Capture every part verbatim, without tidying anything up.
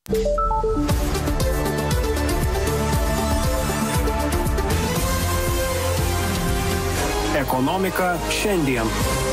Ekonomika šiandien.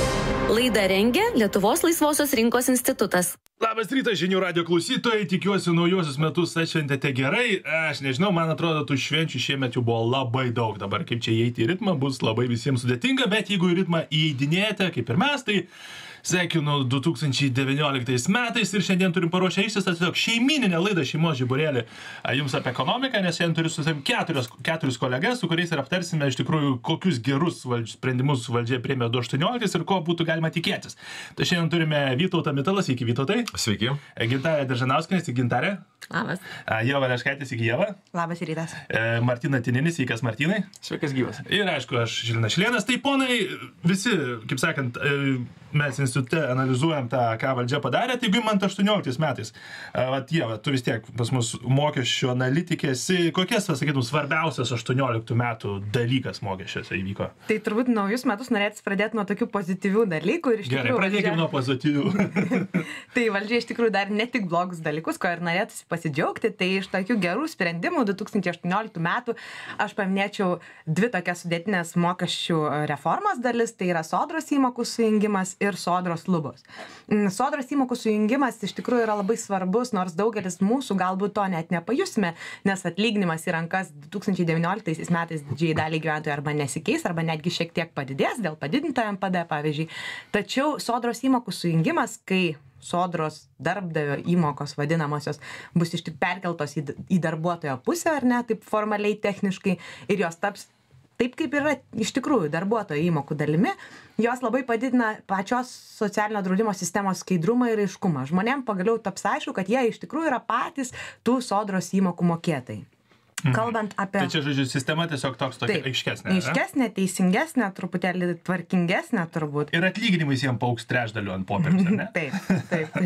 Laidą rengia Lietuvos laisvosios rinkos institutas. Labas rytas, žinių radijo klausytojai, tikiuosi naujosius metus atšventėte gerai. Aš nežinau, man atrodo, tų švenčių šiemet jau buvo labai daug. Dabar kaip čia įeiti į ritmą bus labai visiems sudėtinga, bet jeigu į ritmą įeidinėjate, kaip ir mes, tai sveikinu du tūkstančiai devynioliktais metais ir šiandien turim paruošę išsistą tiesiog šeimininę laidą Šeimos žiburėlį jums apie ekonomiką, nes šiandien turiu su savim keturios, keturis kolegas, su kuriais ir aptarsime iš tikrųjų, kokius gerus valdž, sprendimus valdžia priėmė du tūkstančiai aštuonioliktais ir ko būtų galima tikėtis. Tai šiandien turime Vytautą Mitalas, iki Vytautai. Sveiki. Gintarė Deržanauskienė, iki Gintarė. Labas. Ieva Valeškaitė, iki Ieva. Labas rytas. Martina Tininis, sveikas Martinai. Sveikas gyvas. Ir aišku, aš Žilinas Šilėnas. Tai ponai, visi, kaip sakant, mes institute analizuojam tą, ką valdžia padarė, tai man aštuonioliktais metais. Vat Ieva, tu vis tiek pas mus mokesčių analitikė esi. Kokias, sakytum, svarbiausias aštuonioliktų metų dalykas mokesčiuose įvyko? Tai turbūt naujus metus norėtis pradėti nuo tokių pozityvių dalykų. Ir iš Gerai, tikrųjų, pradėkime valdžia... nuo pozityvių. Tai valdžia iš tikrųjų dar ne tik blogus dalykus, ko ir norėtųsi pasidžiaugti. Tai iš tokių gerų sprendimų du tūkstančiai aštuonioliktų metų aš paminėčiau dvi tokias sudėtinės mokesčių reformos dalis. Tai yra Sodros įmokų sujungimas ir Sodros lubos. Sodros įmokų sujungimas iš tikrųjų yra labai svarbus, nors daugelis mūsų galbūt to net nepajusime, nes atlyginimas į rankas du tūkstančiai devynioliktais metais didžiai daliai gyventojų arba nesikeis, arba netgi šiek tiek padidės dėl padidinto M P D, pavyzdžiui. Tačiau Sodros įmokų sujungimas, kai Sodros darbdavio įmokos vadinamosios bus iš tik perkeltos į, į darbuotojo pusę, ar ne, taip formaliai, techniškai, ir jos taps taip, kaip yra iš tikrųjų darbuotojo įmokų dalimi, jos labai padidina pačios socialinio draudimo sistemos skaidrumą ir aiškumą. Žmonėm pagaliau taps aišku, kad jie iš tikrųjų yra patys tų Sodros įmokų mokėtojai. Kalbant apie... Tai čia, žodžiu, sistema tiesiog toks tokia aiškesnė. Aiškesnė, teisingesnė, truputėlį tvarkingesnė turbūt. Ir atlyginimai jiems paaugs trečdaliu ant popieriaus, ar ne? Taip, taip,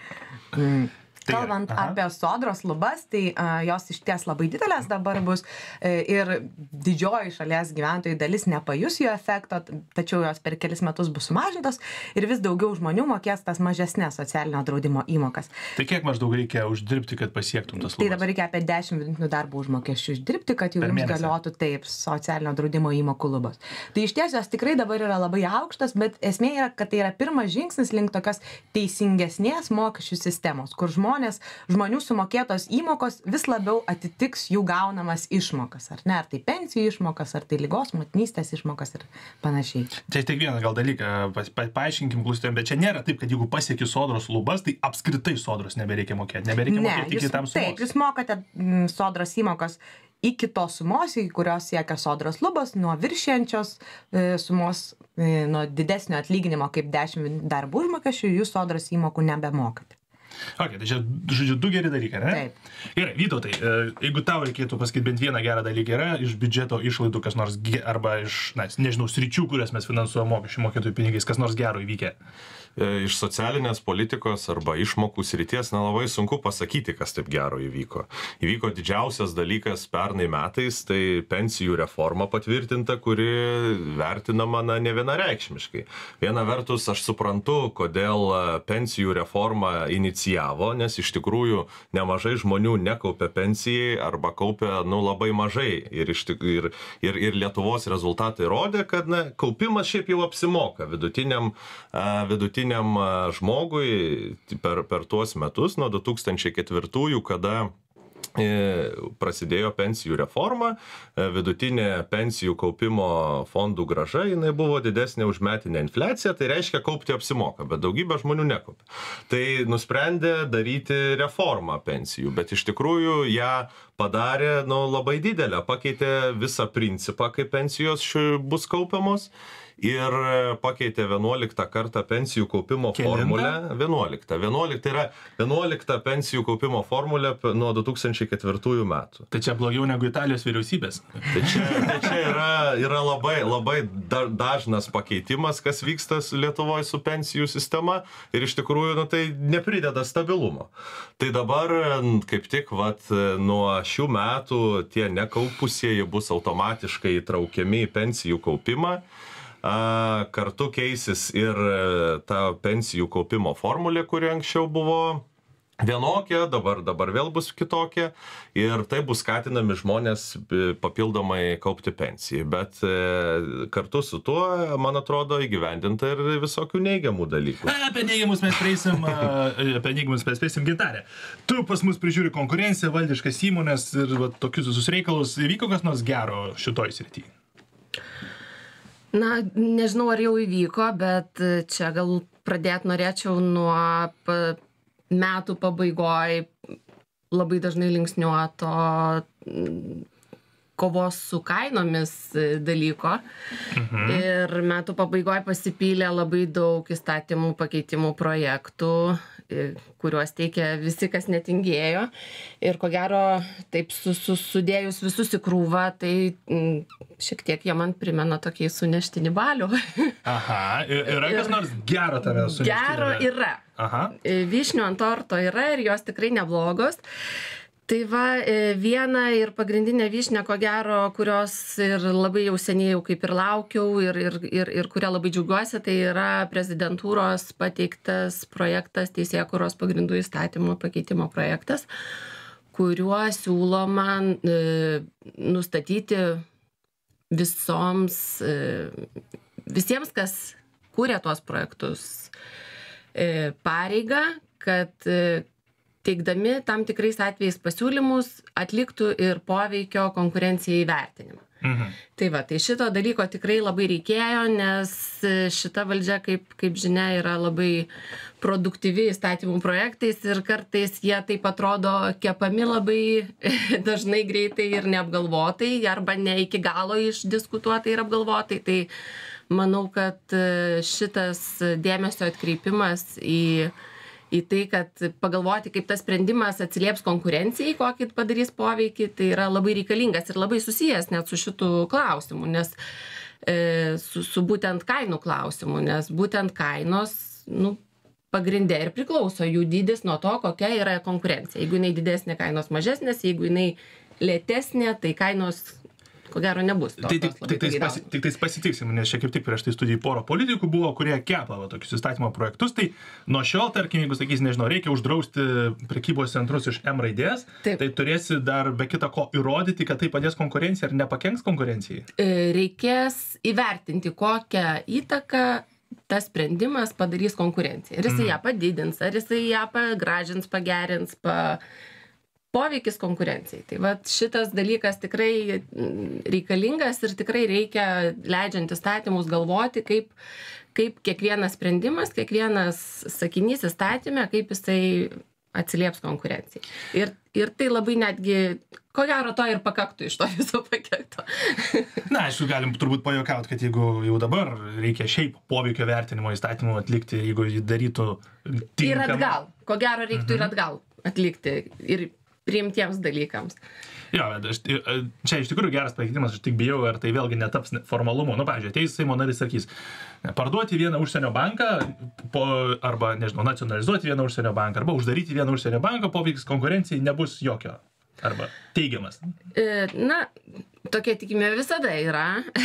taip. Kalbant aha. apie Sodros lubas, tai uh, jos iš ties labai didelės dabar bus e, ir didžioji šalies gyventojų dalis nepajus jų efekto, tačiau jos per kelis metus bus sumažintos ir vis daugiau žmonių mokės tas mažesnės socialinio draudimo įmokas. Tai kiek maždaug reikia uždirbti, kad pasiektum tas lubas? Tai dabar reikia apie dešimt vidutinių darbo užmokesčių uždirbti, kad jau jums galiotų taip socialinio draudimo įmokų lubos. Tai iš ties jos tikrai dabar yra labai aukštas, bet esmė yra, kad tai yra pirmas žingsnis link tokios teisingesnės mokesčių sistemos, kur žmonės Žmonės, žmonių sumokėtos įmokos vis labiau atitiks jų gaunamas išmokas, ar ne, ar tai pensijų išmokas, ar tai ligos, motinystės išmokas ir panašiai. Čia tik vieną gal dalyką pa, pa, paaiškinkim klausytojams, bet čia nėra taip, kad jeigu pasieki Sodros lubas, tai apskritai Sodros nebereikia mokėti, nebereikia ne, mokėti jūs, kitam sumos. Taip, jūs mokate m, Sodros įmokas iki tos sumos, į kurios siekia Sodros lubos, nuo viršiančios e, sumos, e, nuo didesnio atlyginimo kaip dešimt darbo užmokesčių, jūs Sodros įmokų nebemokate. Ok, tai čia, žodžiu, du geri dalykai, ne? Taip. Gerai, Vytautai, jeigu tau reikėtų pasakyti bent vieną gerą dalyką, yra iš biudžeto išlaidų kas nors, arba iš, na, nežinau, sričių, kurias mes finansuojame mokesčių mokėtojų pinigais, kas nors gero įvykę? Iš socialinės politikos arba išmokų srities nelabai sunku pasakyti, kas taip gero įvyko. Įvyko didžiausias dalykas pernai metais, tai pensijų reforma patvirtinta, kuri vertinama na, ne vienareikšmiškai. Viena vertus, aš suprantu, kodėl pensijų reformą inicijavo, nes iš tikrųjų nemažai žmonių nekaupia pensijai arba kaupia nu, labai mažai. Ir, iš tik, ir, ir, ir Lietuvos rezultatai rodė, kad na, kaupimas šiaip jau apsimoka vidutiniam, uh, vidutiniam žmogui per, per tuos metus nuo du tūkstančiai ketvirtųjų, kada prasidėjo pensijų reforma, vidutinė pensijų kaupimo fondų grąža, jinai buvo didesnė už metinę infliaciją, tai reiškia kaupti apsimoka, bet daugybė žmonių nekaupia. Tai nusprendė daryti reformą pensijų, bet iš tikrųjų ją padarė nu, labai didelę, pakeitė visą principą, kaip pensijos bus kaupiamos. Ir pakeitė vienuoliktą kartą pensijų kaupimo formulę. vienuoliktą. vienuoliktą yra vienuolikta pensijų kaupimo formulė nuo du tūkstančiai ketvirtųjų metų. Tai čia blogiau negu Italijos vyriausybės. Tai čia, tai čia yra, yra labai, labai dažnas pakeitimas, kas vyksta Lietuvoje su pensijų sistema ir iš tikrųjų nu, tai neprideda stabilumo. Tai dabar kaip tik vat, nuo šių metų tie nekaupusieji bus automatiškai įtraukiami į pensijų kaupimą. A, kartu keisis ir ta pensijų kaupimo formulė, kuri anksčiau buvo vienokia, dabar, dabar vėl bus kitokia ir tai bus skatinami žmonės papildomai kaupti pensijai. Bet e, kartu su tuo, man atrodo, įgyvendinta ir visokių neigiamų dalykų. A, apie neigiamus mes prieisim, apie neigiamus mes prieisim, Gintarė. Tu pas mus prižiūri konkurenciją, valdiškas įmonės ir va, tokius visus reikalus. Įvyko kas nors gero šitoj srity? Na, nežinau, ar jau įvyko, bet čia gal pradėti norėčiau nuo metų pabaigoj labai dažnai linksniuoto kovos su kainomis dalyko. Mhm. Ir metų pabaigoj pasipylė labai daug įstatymų pakeitimų projektų, kuriuos teikia visi, kas netingėjo. Ir ko gero, taip su, su, sudėjus visus į krūvą, tai m, šiek tiek jie man primena tokį suneštinį balių. Aha, yra kas nors gero tave suneštinį? Gero yra. Aha. Vyšnių ant torto yra ir jos tikrai neblogos. Tai va, viena ir pagrindinė vyšnė, ko gero, kurios ir labai jau seniai jau kaip ir laukiau ir, ir, ir, ir kurią labai džiaugiuosi, tai yra prezidentūros pateiktas projektas, teisėkūros pagrindų įstatymų pakeitimo projektas, kuriuo siūloma e, nustatyti visoms, e, visiems, kas kūrė tuos projektus, e, pareigą, kad e, teikdami tam tikrais atvejais pasiūlymus atliktų ir poveikio konkurencijai įvertinimą. Mhm. Tai va, tai šito dalyko tikrai labai reikėjo, nes šita valdžia, kaip, kaip žinia, yra labai produktyvi įstatymų projektais ir kartais jie taip atrodo kepami labai dažnai greitai ir neapgalvotai, arba ne iki galo išdiskutuotai ir apgalvotai. Tai manau, kad šitas dėmesio atkreipimas į į tai, kad pagalvoti, kaip tas sprendimas atsilieps konkurencijai, kokį padarys poveikį, tai yra labai reikalingas ir labai susijęs net su šitų klausimų, nes e, su, su būtent kainų klausimu, nes būtent kainos, nu, pagrindė ir priklauso jų dydis nuo to, kokia yra konkurencija. Jeigu jinai didesnė, kainos mažesnės, jeigu jinai lėtesnė, tai kainos ko gero nebus. Tai tik, tik, tais pasi, tik tais pasitiksim, nes čia kaip tik prieš tai studijai porą politikų buvo, kurie kepa va, tokius įstatymo projektus, tai nuo šiol, tarkim, jeigu sakys, nežinau, reikia uždrausti prekybos centrus iš M raidės, taip. Tai turėsi dar be kita ko įrodyti, kad tai padės konkurencijai ar nepakenks konkurencijai? Reikės įvertinti, kokią įtaką tas sprendimas padarys konkurencijai. Ar jisai mm. ją padidins, ar jisai ją pagražins, pagerins, pa... poveikis konkurencijai. Tai vat šitas dalykas tikrai reikalingas ir tikrai reikia, leidžiant įstatymus, galvoti, kaip, kaip kiekvienas sprendimas, kiekvienas sakinys įstatyme, kaip jisai atsilieps konkurencijai. Ir, ir tai labai netgi, ko gero, to ir pakaktų iš to viso paketo. Na, aišku, galim turbūt pajuokauti, kad jeigu jau dabar reikia šiaip poveikio vertinimo įstatymų atlikti, jeigu jį darytų tinkamai. Ir atgal. Ko gero reiktų mhm. ir atgal atlikti. Ir priimtiems dalykams. Jo, aš, čia iš tikrųjų geras pakeitimas, aš tik bijau, ar tai vėlgi netaps formalumu. Nu, pavyzdžiui, ateis Seimo narys sakys, parduoti vieną užsienio banką, po, arba, nežinau, nacionalizuoti vieną užsienio banką, arba uždaryti vieną užsienio banką, poveikis konkurencijai nebus jokio, arba teigiamas. Na, tokia tikimybė visada yra,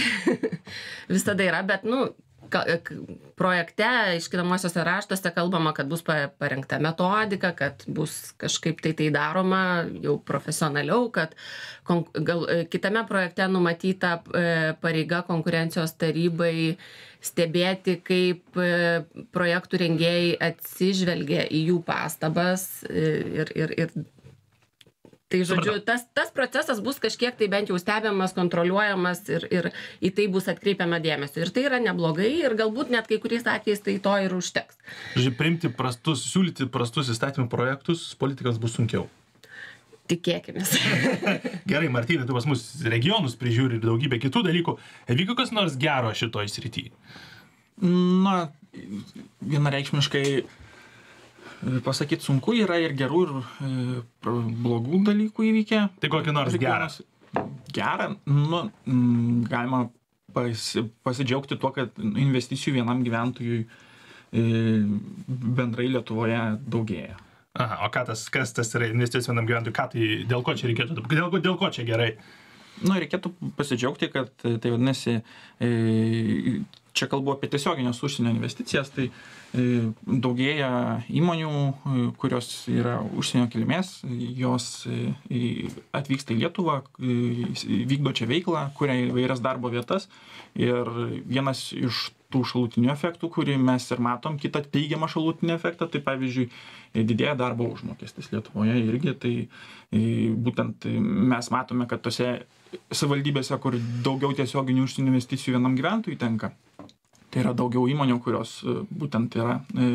visada yra, bet, nu, projekte, aiškinamosiuose raštuose kalbama, kad bus parengta metodika, kad bus kažkaip tai tai daroma jau profesionaliau, kad gal, kitame projekte numatyta pareiga konkurencijos tarybai stebėti, kaip projektų rengėjai atsižvelgia į jų pastabas ir, ir, ir tai, žodžiu, tas, tas procesas bus kažkiek tai bent jau stebiamas, kontroliuojamas ir, ir į tai bus atkreipiama dėmesio. Ir tai yra neblogai ir galbūt net kai kuriais atvejais tai to ir užteks. Žodžiu, priimti prastus, siūlyti prastus įstatymų projektus politikams bus sunkiau. Tikėkimės. Gerai, Martynai, tu pas mus regionus prižiūri ir daugybę kitų dalykų. Vyko kas nors gero šitoj srity? Na, vienareikšmiškai pasakyti sunku, yra ir gerų, ir e, blogų dalykų įvykę. Tai kokį nors gerą? Gerą, nu, m, galima pasi, pasidžiaugti tuo, kad investicijų vienam gyventojui e, bendrai Lietuvoje daugėja. Aha, o ką tas, kas tas yra investicijos vienam gyventojui, ką tai, dėl ko čia reikėtų, dėl, dėl ko čia gerai? Nu, reikėtų pasidžiaugti, kad tai vadinasi, e, čia kalbu apie tiesioginės užsienio investicijas, tai daugėja įmonių, kurios yra užsienio kilmės, jos atvyksta į Lietuvą, vykdo čia veiklą, kuria įvairias darbo vietas ir vienas iš tų šalutinių efektų, kurį mes ir matom, kitą teigiamą šalutinį efektą, tai pavyzdžiui, didėja darbo užmokestis Lietuvoje irgi, tai būtent mes matome, kad tose savivaldybėse, kur daugiau tiesioginių užsienio investicijų vienam gyventojui tenka, tai yra daugiau įmonių, kurios būtent yra e,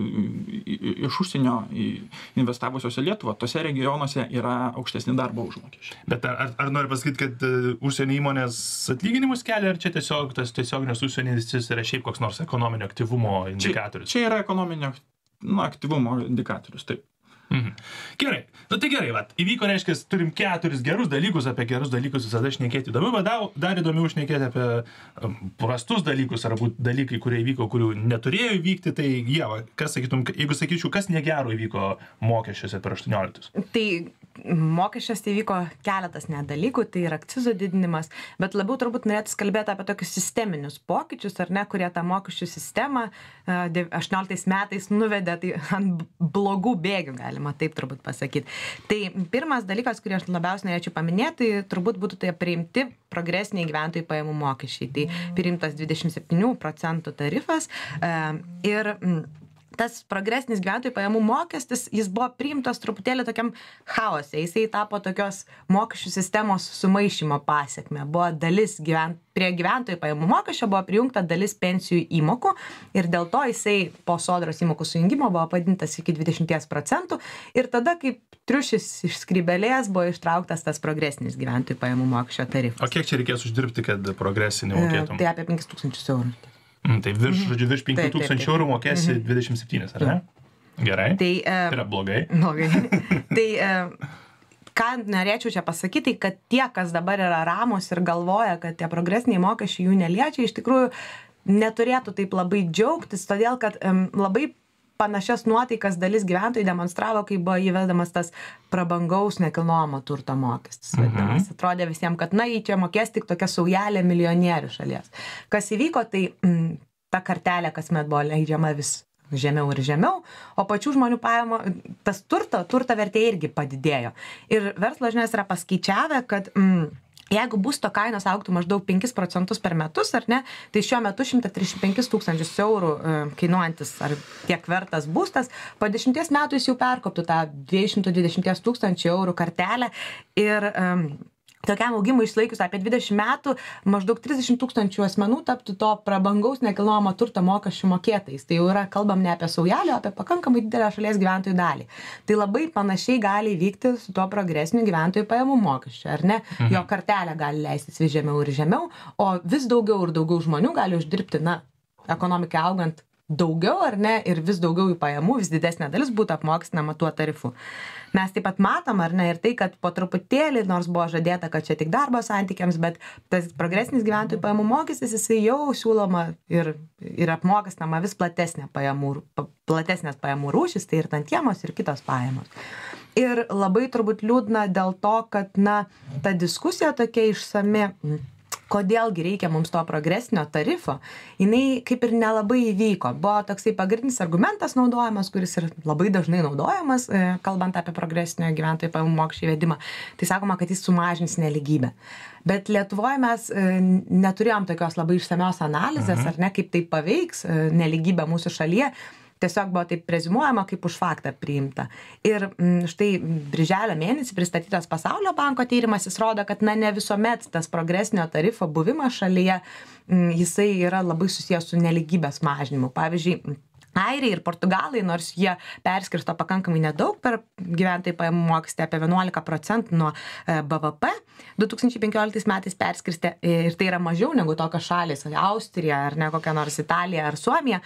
iš užsienio investavusios į Lietuvą, tose regionuose yra aukštesni darbo užmokesčiai. Bet ar, ar, ar nori pasakyti, kad uh, užsienio įmonės atlyginimus kelia, ar čia tiesiog tas tiesioginės užsienio investicijos yra šiaip koks nors ekonominio aktyvumo indikatorius? Čia, čia yra ekonominio nu, aktyvumo indikatorius, taip. Mhm. Gerai, nu tai gerai, vat, įvyko, reiškia, turim keturis gerus dalykus, apie gerus dalykus visada šnekėti įdomiau, bet dar, dar įdomiau šnekėti apie um, prastus dalykus, arba dalykai, kurie įvyko, kurių neturėjo įvykti, tai Ieva, kas sakytum, jeigu sakyčiau, kas negero įvyko mokesčiuose per aštuonioliktus? Tai mokesčiuose įvyko keletas net dalykų, tai yra akcizo didinimas, bet labiau turbūt norėtų kalbėti apie tokius sisteminius pokyčius, ar ne, kurie tą mokesčių sistemą aštuonioliktais metais nuvedė tai ant blogų bėgių, galima taip turbūt pasakyti. Tai pirmas dalykas, kurį aš labiausiai norėčiau paminėti, tai turbūt būtų tai priimti progresiniai gyventojų pajamų mokesčiai. Tai priimtas dvidešimt septynių procentų tarifas ir tas progresinis gyventojų pajamų mokestis, jis buvo priimtas truputėlį tokiam chaose. Jisai tapo tokios mokesčių sistemos sumaišymo pasiekme. Buvo dalis gyvent, prie gyventojų pajamų mokesčio buvo prijungta dalis pensijų įmokų ir dėl to jisai po sodros įmokų sujungimo buvo padintas iki dvidešimt procentų ir tada kaip triušis iš skrybelės buvo ištrauktas tas progresinis gyventojų pajamų mokesčio tarifas. O kiek čia reikės uždirbti, kad progresinį mokėtum? Tai apie penkis tūkstančius eurų. Mm, tai virš, žodžiu, virš penkių tūkstančių eurų mokėsi dvidešimt septyni, ar ne? Gerai. Tai, tai yra blogai. Blogai. Tai ką norėčiau čia pasakyti, kad tie, kas dabar yra ramus ir galvoja, kad tie progresiniai mokesčiai jų neliečia, iš tikrųjų neturėtų taip labai džiaugtis, todėl kad um, labai panašias nuotaikas dalis gyventojų demonstravo, kai buvo įvedamas tas prabangaus nekilnojamo turto mokestis. Mhm. Atrodė visiems, kad na, jį čia mokės tik tokia saujelė milijonierių šalies. Kas įvyko, tai m, ta kartelė kasmet buvo leidžiama vis žemiau ir žemiau, o pačių žmonių pajamo, tas turto, turto vertė irgi padidėjo. Ir verslo žinios yra paskaičiavę, kad mm, jeigu būsto kainos augtų maždaug penkis procentus per metus, ar ne, tai šiuo metu šimtas trisdešimt penkis tūkstančius eurų e, kainuojantis ar tiek vertas būstas, po dešimties metų jis jau perkoptų tą dviejų šimtų dvidešimt tūkstančių eurų kartelę ir e, tokiam augimui išlaikius apie dvidešimt metų maždaug trisdešimt tūkstančių asmenų taptų to prabangaus nekilnojamo turto mokesčių mokėtojais. Tai jau yra, kalbam ne apie saujelį, o apie pakankamai didelę šalies gyventojų dalį. Tai labai panašiai gali įvykti su tuo progresiniu gyventojų pajamų mokesčiu, ar ne? Mhm. Jo kartelė gali leistis vis žemiau ir žemiau, o vis daugiau ir daugiau žmonių gali uždirbti, na, ekonomikai augant daugiau, ar ne, ir vis daugiau jų pajamų, vis didesnė dalis būtų apmokestinama tuo tarifu. Mes taip pat matom, ar ne, ir tai, kad po truputėlį, nors buvo žadėta, kad čia tik darbo santykiams, bet tas progresinis gyventojų pajamų mokestis, jisai jau siūloma ir, ir apmokestinama vis platesnė pajamų, platesnės pajamų rūšis, tai ir tantiemos, ir kitos pajamos. Ir labai turbūt liūdna dėl to, kad, na, ta diskusija tokia išsami, kodėlgi reikia mums to progresinio tarifo, jinai kaip ir nelabai įvyko. Buvo toksai pagrindinis argumentas naudojamas, kuris ir labai dažnai naudojamas, kalbant apie progresinio gyventojų pajamų mokesčio įvedimą. Tai sakoma, kad jis sumažins nelygybę. Bet Lietuvoje mes neturėjom tokios labai išsamios analizės, ar ne, kaip tai paveiks nelygybę mūsų šalyje. Tiesiog buvo taip preziumuojama, kaip už faktą priimta. Ir štai birželio mėnesį pristatytas Pasaulio banko tyrimas, jis rodo, kad na, ne visuomet tas progresinio tarifo buvimas šalyje, jisai yra labai susijęs su nelygybės mažinimu. Pavyzdžiui, Airiai ir Portugalai, nors jie perskirsto pakankamai nedaug per gyventojų pajamų mokestį, apie vienuolika procentų nuo B V P, du tūkstančiai penkioliktais metais perskirstė, ir tai yra mažiau negu tokios šalys, Austrija ar ne kokia nors Italija ar Suomija,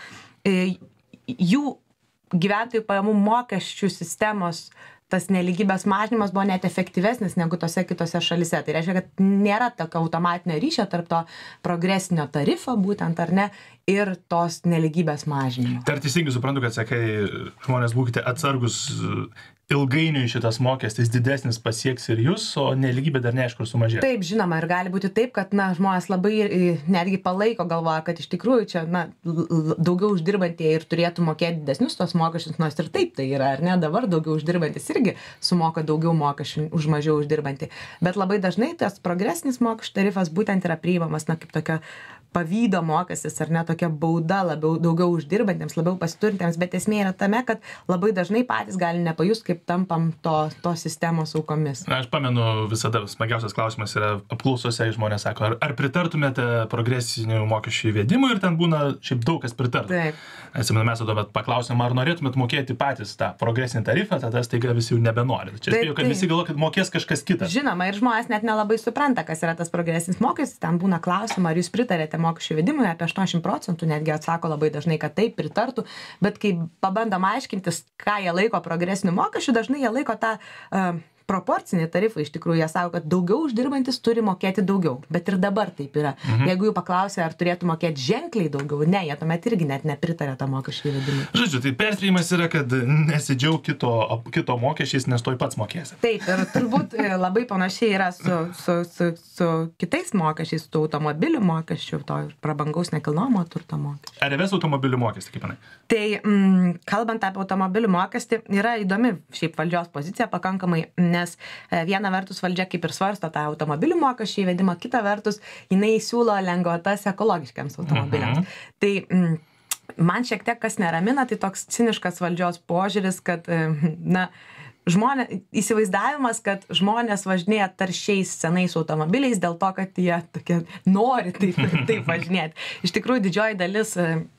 jų gyventojų pajamų mokesčių sistemos tas nelygybės mažinimas buvo net efektyvesnis negu tose kitose šalise. Tai reiškia, kad nėra tokio automatinio ryšio tarp to progresinio tarifo būtent, ar ne, ir tos nelygybės mažinimo. Tai ar teisingai suprantu, kad sakai, žmonės būkite atsargus ilgainiui šitas mokestis didesnis pasieks ir jūs, o nelygybė dar neaišku ir sumažės. Taip, žinoma, ir gali būti taip, kad na, žmonės labai netgi palaiko, galvoja, kad iš tikrųjų čia na, daugiau uždirbantieji ir turėtų mokėti didesnius tos mokesčius, nors ir taip tai yra, ar ne, dabar daugiau uždirbantis irgi sumoka daugiau mokesčių už mažiau uždirbantį. Bet labai dažnai tas progresinis mokesčių tarifas būtent yra priimamas, na, kaip tokia pavydo mokestis, ar ne, tokia bauda labiau daugiau uždirbantiems, labiau pasiturintiems, bet esmė yra tame, kad labai dažnai patys gali nepajust, kaip tampam to, to sistemos aukomis. Na, aš pamenu, visada smagiausias klausimas yra apklausose, žmonės sako, ar, ar pritartumėte progresinių mokesčių įvedimui ir ten būna šiaip daug kas pritartų. Taip. Atsimenu, mes tuomet paklausėm, ar norėtumėt mokėti patys tą progresinį tarifą, tada staiga visi jau nebenori. Čia Taip, spėjau, kad taip. visi galvo, kad mokės kažkas kitas. Žinoma, ir žmonės net nelabai supranta, kas yra tas progresinis mokestis, ten būna klausimą, ar jūs pritarėte mokesčių įvedimui, apie aštuoniasdešimt procentų netgi atsako labai dažnai, kad taip, pritartų, bet kai pabandom aiškintis, ką jie laiko progresiniu mokesčiu, dažnai jie laiko tą uh, proporcinį tarifą, iš tikrųjų jie sako, kad daugiau uždirbantis turi mokėti daugiau, bet ir dabar taip yra. Mhm. Jeigu jų paklausė, ar turėtų mokėti ženkliai daugiau, ne, jie tuomet irgi net nepritarė tą mokesčių įvedimui. Žodžiu, tai perspėjimas yra, kad nesidžiaug kito, kito mokesčiais, nes toj pats mokėsi. Taip, ir turbūt labai panašiai yra su, su, su, su kitais mokesčiais, su automobilių mokesčiu, to prabangaus nekilnojamo turto mokesčiu. Ar įves automobilių mokestį, kaip manai? Tai mm, kalbant apie automobilių mokestį, yra įdomi šiaip valdžios pozicija pakankamai, nes viena vertus valdžia kaip ir svarsto tą automobilių mokesčių įvedimą, kita vertus jinai siūlo lengvatas ekologiškiams automobiliams. Mhm. Tai mm, man šiek tiek kas neramina, tai toks ciniškas valdžios požiūris, kad na, žmonė, įsivaizdavimas, kad žmonės važinėja taršiais senais automobiliais dėl to, kad jie tokie nori taip, taip važinėti. Iš tikrųjų, didžioji dalis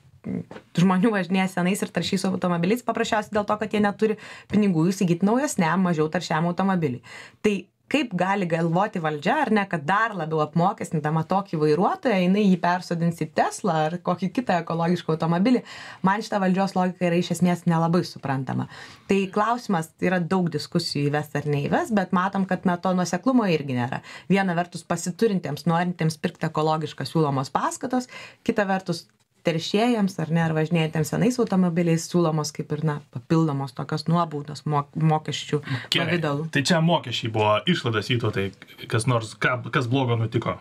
žmonių važinėja senais ir taršiais automobiliais, paprasčiausiai dėl to, kad jie neturi pinigų įsigyti naujesniam, mažiau taršiam automobiliui. Tai kaip gali galvoti valdžia, ar ne, kad dar labiau apmokestindama tokį vairuotoją, jinai jį persodins į Teslą ar kokį kitą ekologišką automobilį, man šita valdžios logika yra iš esmės nelabai suprantama. Tai klausimas, yra daug diskusijų įves ar neįves, bet matom, kad na, to nuoseklumo irgi nėra. Viena vertus pasiturintiems, norintiems pirkti ekologišką siūlomos paskatos, kita vertus teršėjams ar ne, ar važinėjantiems senais automobiliais siūlomos kaip ir, na, papildomos tokios nuobaudos mok mokesčių pavidalu. Tai čia mokesčiai buvo išlaidas Vytautai, kas nors, ką, kas blogo nutiko?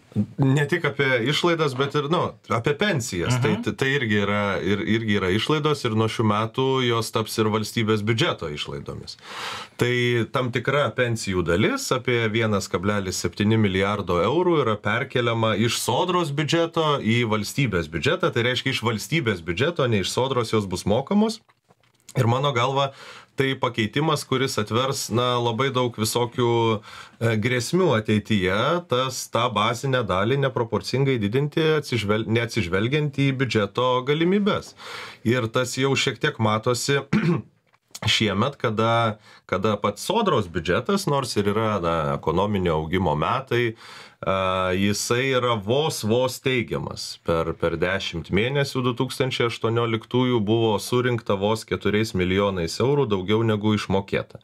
Ne tik apie išlaidas, bet ir, nu, apie pensijas. Uh -huh. Tai, tai irgi, yra, ir, irgi yra išlaidos ir nuo šių metų jos taps ir valstybės biudžeto išlaidomis. Tai tam tikra pensijų dalis, apie vienas kablelis septyni milijardo eurų, yra perkeliama iš sodros biudžeto į valstybės biudžetą. Tai reiškia, iš valstybės biudžeto, ne iš sodros jos bus mokamos. Ir mano galva, tai pakeitimas, kuris atvers na, labai daug visokių e, grėsmių ateityje, tas tą bazinę dalį neproporcingai didinti, atsižvel, neatsižvelgiant į biudžeto galimybes. Ir tas jau šiek tiek matosi šiemet, kada, kada pats sodros biudžetas, nors ir yra na, ekonominio augimo metai, Uh, jisai yra vos vos teigiamas. Per, per dešimt mėnesių du tūkstančiai aštuonioliktųjų buvo surinkta vos keturiais milijonais eurų daugiau negu išmokėta.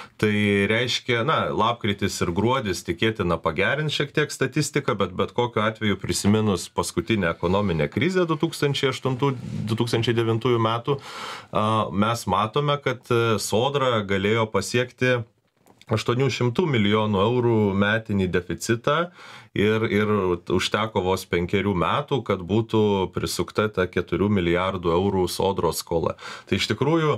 Tai reiškia, na, lapkritis ir gruodis tikėtina pagerins šiek tiek statistiką, bet bet kokiu atveju prisiminus paskutinę ekonominę krizę du tūkstančiai aštuntų du tūkstančiai devintųjų metų, uh, mes matome, kad sodra galėjo pasiekti aštuonių šimtų milijonų eurų metinį deficitą ir, ir užteko vos penkerių metų, kad būtų prisukta ta keturių milijardų eurų sodros skola. Tai iš tikrųjų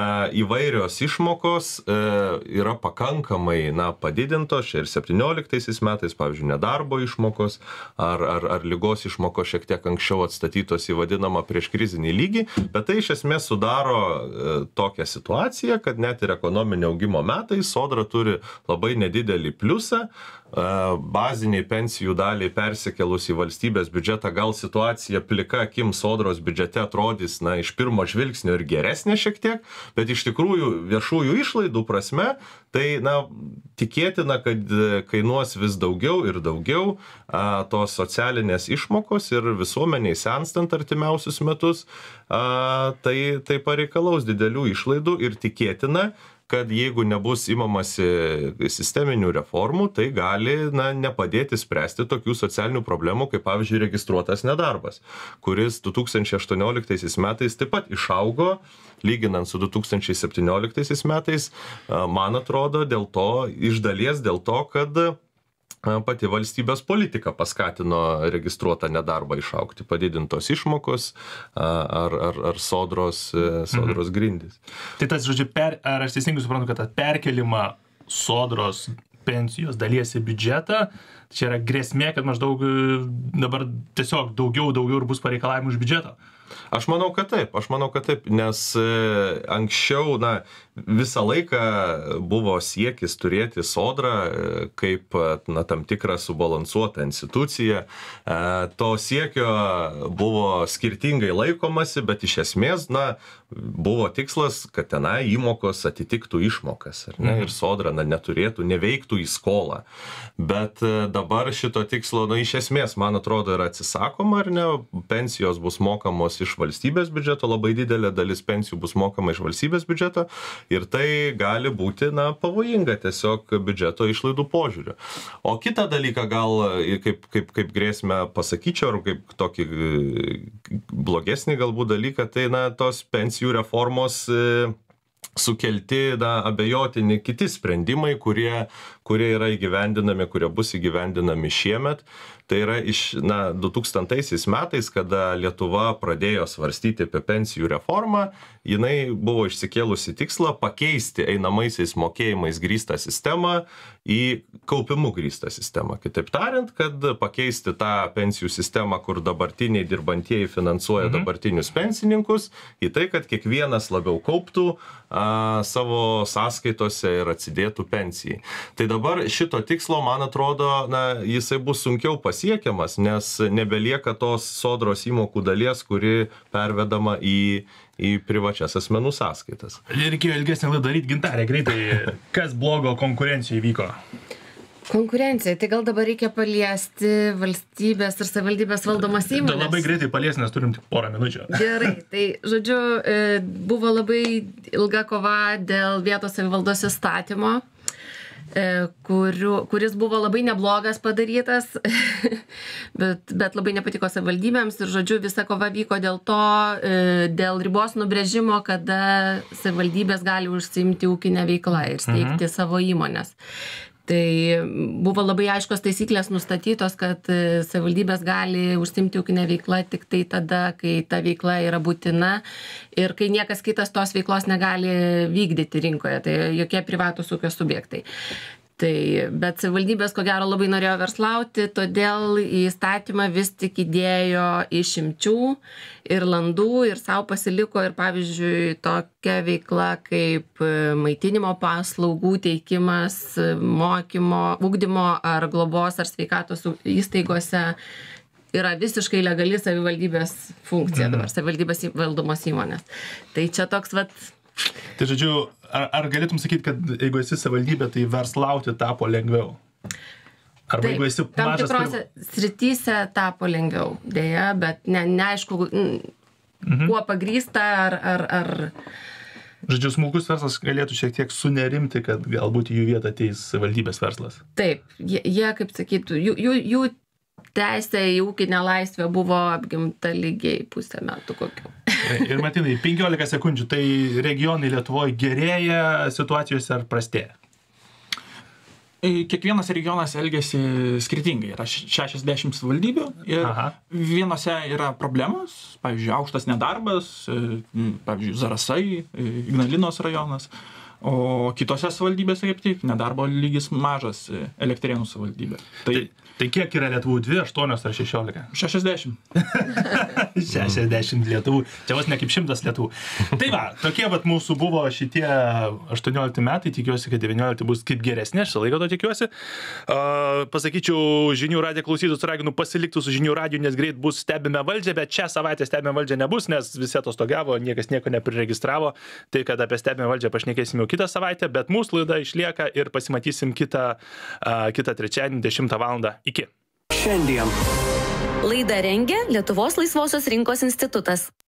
įvairios išmokos yra pakankamai na, padidintos, čia ir septynioliktaisiais metais, pavyzdžiui, nedarbo išmokos ar, ar, ar ligos išmokos šiek tiek anksčiau atstatytos į vadinamą prieškrizinį lygį, bet tai iš esmės sudaro tokią situaciją, kad net ir ekonominio augimo metais sodra turi labai nedidelį pliusą, baziniai pensijų daliai persikėlus į valstybės biudžetą, gal situacija plika akim sodros biudžete atrodys, na, iš pirmo žvilgsnio ir geresnė šiek tiek, bet iš tikrųjų viešųjų išlaidų prasme, tai, na, tikėtina, kad kainuos vis daugiau ir daugiau a, tos socialinės išmokos ir visuomeniai senstant artimiausius metus, a, tai, tai pareikalaus didelių išlaidų ir tikėtina, kad jeigu nebus imamasi sisteminių reformų, tai gali na, nepadėti spręsti tokių socialinių problemų, kaip pavyzdžiui registruotas nedarbas, kuris du tūkstančiai aštuonioliktaisiais metais taip pat išaugo, lyginant su du tūkstančiai septynioliktaisiais metais, man atrodo, dėl to, iš dalies dėl to, kad pati valstybės politika paskatino registruotą nedarbą išaugti, padidintos išmokos ar, ar, ar sodros, sodros grindys. Tai tas, žodžiu, per, ar aš teisingai suprantu, kad tą perkelimą sodros pensijos dalies į biudžetą, čia yra grėsmė, kad maždaug dabar tiesiog daugiau, daugiau ir bus pareikalavimų iš biudžeto? Aš manau, kad taip, aš manau, kad taip, nes anksčiau, na, visą laiką buvo siekis turėti sodrą kaip, na, tam tikrą subalansuotą instituciją. To siekio buvo skirtingai laikomasi, bet iš esmės, na, buvo tikslas, kad tenai įmokos atitiktų išmokas, ar ne, ir sodra, na, neturėtų, neveiktų į skolą. Bet dabar šito tikslo, na, iš esmės, man atrodo, yra atsisakoma, ar ne, pensijos bus mokamos iš valstybės biudžeto, labai didelė dalis pensijų bus mokama iš valstybės biudžeto ir tai gali būti, na, pavojinga tiesiog biudžeto išlaidų požiūriu. O kitą dalyką gal kaip, kaip, kaip grėsmę pasakyčiau, ar kaip tokį blogesnį galbūt dalyką, tai, na, tos pensijų reformos sukelti, na, abejotini kiti sprendimai, kurie, kurie yra įgyvendinami, kurie bus įgyvendinami šiemet. Tai yra iš, na, du tūkstantaisiais metais, kada Lietuva pradėjo svarstyti apie pensijų reformą, jinai buvo išsikėlusi tikslą pakeisti einamaisiais mokėjimais grįstą sistemą į kaupimų grįstą sistemą. Kitaip tariant, kad pakeisti tą pensijų sistemą, kur dabartiniai dirbantieji finansuoja mhm. dabartinius pensininkus, į tai, kad kiekvienas labiau kauptų a, savo sąskaitose ir atsidėtų pensijai. Tai dabar šito tikslo, man atrodo, na, jisai bus sunkiau pasiekiamas, nes nebelieka tos sodros įmokų dalies, kuri pervedama į, į privačias asmenų sąskaitas. Reikėjo ilgesnį laidą daryti, Gintarė, greitai, kas blogo konkurencijoje įvyko? Konkurencija, tai gal dabar reikia paliesti valstybės ir savivaldybės valdomas įmonės. Da labai greitai paliesti, nes turim tik porą minučių. Gerai, tai žodžiu, buvo labai ilga kova dėl vietos savivaldos įstatymo, kuriu, kuris buvo labai neblogas padarytas, bet, bet labai nepatiko savivaldybėms ir, žodžiu, visa kova vyko dėl to, dėl ribos nubrėžimo, kada savivaldybės gali užsiimti ūkinę veiklą ir steigti mhm. savo įmonės. Tai buvo labai aiškios taisyklės nustatytos, kad savivaldybės gali užsiimti ūkinę veiklą tik tai tada, kai ta veikla yra būtina ir kai niekas kitas tos veiklos negali vykdyti rinkoje, tai jokie privatūs ūkio subjektai. Tai, bet savivaldybės, ko gero, labai norėjo verslauti, todėl į įstatymą vis tik įdėjo išimčių ir landų ir savo pasiliko ir, pavyzdžiui, tokia veikla kaip maitinimo paslaugų teikimas, mokymo, ugdymo ar globos ar sveikatos įstaigose yra visiškai legali savivaldybės funkcija, dabar savivaldybės valdomos įmonės. Tai čia toks, vat, tai, žodžiu, ar, ar galėtum sakyti, kad jeigu esi savivaldybė, tai verslauti tapo lengviau? Arba taip, jeigu esi tam mažas... Tam tikrose srityse tapo lengviau, dėja, bet ne, neaišku, mhm. kuo pagrįsta ar... ar, ar... Žodžiu, smulkus verslas galėtų šiek tiek sunerimti, kad galbūt į jų vietą ateis savivaldybės verslas. Taip, jie, jie kaip sakytų, jų, jų, jų teisė į ūkinę laisvę buvo apgimta lygiai pusę metų kokių. Ir Martynai, penkiolika sekundžių, tai regionai Lietuvoje gerėja situacijose ar prastėja? Kiekvienas regionas elgiasi skirtingai. Yra šešiasdešimt savivaldybių ir Aha. vienose yra problemos, pavyzdžiui, aukštas nedarbas, pavyzdžiui, Zarasai, Ignalinos rajonas, o kitose savivaldybėse kaip tik nedarbo lygis mažas, Elektrėnų savivaldybė. Tai, tai, tai kiek yra Lietuvų? Dvi, aštuonios ar šešiolika? šešiasdešimt. šešiasdešimt Lietuvų. Čia vos ne kaip šimtas Lietuvų. Tai va, tokie vat mūsų buvo šitie aštuoniolikti metai, tikiuosi, kad devyniolikti bus kaip geresnė, aš laiko to tikiuosi. Uh, pasakyčiau, žinių radijo klausytus raginu pasilikti su žinių radiju, nes greit bus stebime valdžią, bet šią savaitę stebime valdžią nebus, nes visi atostogavo, niekas nieko nepriregistravo, tai kad apie stebime valdžią pašnekėsime kitą savaitę, bet mūsų laida išlieka ir pasimatysim kitą, uh, kitą trečiadienį dešimtą valandą. Iki. Šiandien. Laidą rengia Lietuvos laisvosios rinkos institutas.